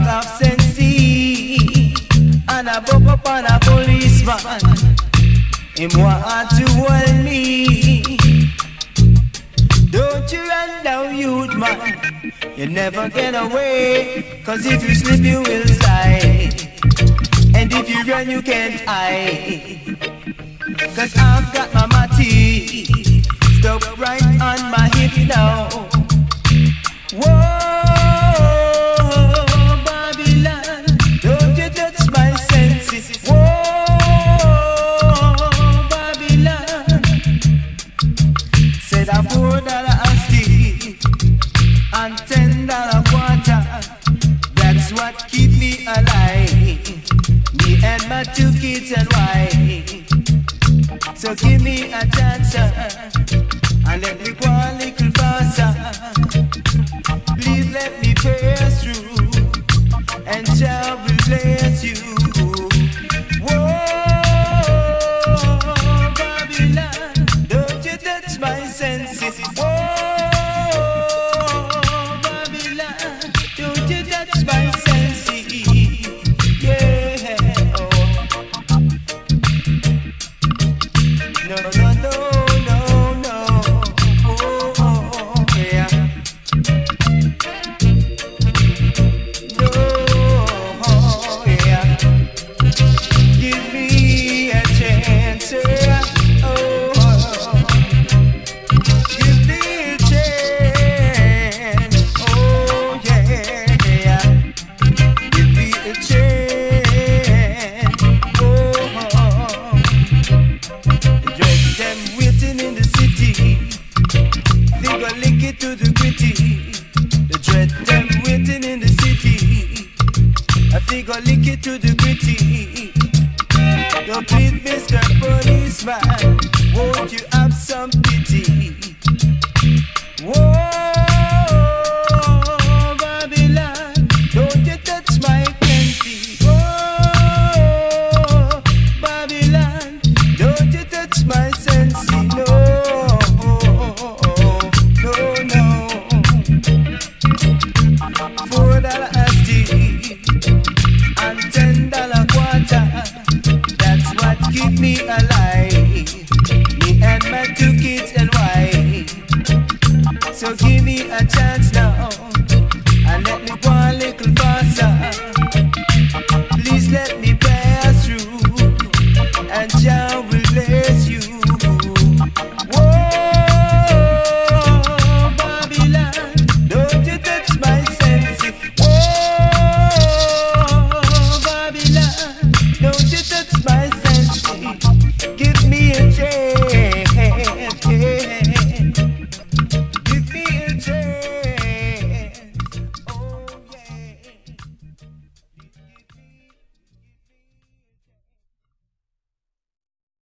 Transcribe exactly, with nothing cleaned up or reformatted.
of sensi, and I buck up on a policeman. Him want to hold me. Don't you run down, youth man. You never get away, cause if you slip you will slide. And if you run you can't hide. Cause I've got my matty stuck right on my hip now. Whoa, Babylon, don't you touch my senses. Whoa, Babylon, said a four dollar a stick and ten dollar quarter. That's what keep me alive. Me and my two kids and wife. So give me a chance and let me go a little faster. Please let me pass through and Jah will bless you. Whoa, Babylon, don't you touch my senses. Whoa, Babylon, don't you touch my senses. Yeah, oh. No, no, no, no, no. Oh, oh, oh, yeah. No, oh, yeah. Give me a chance, yeah. Oh, oh. Give me a chance. Oh, yeah, yeah. Give me a chance. Oh, oh. Dread them waiting in the city. They go link it to the gritty. The dread them waiting in the city. I think I'll link it to the gritty. Yo, please, Mister Policeman, won't you have some pity? Whoa, Babylon, don't you touch my candy. Whoa, Babylon, don't you touch my sensi. No, no, no. Four dollar a stick and ten dollar quarter. That's what keep me alive. Me and my two kids and wife. So give me a chance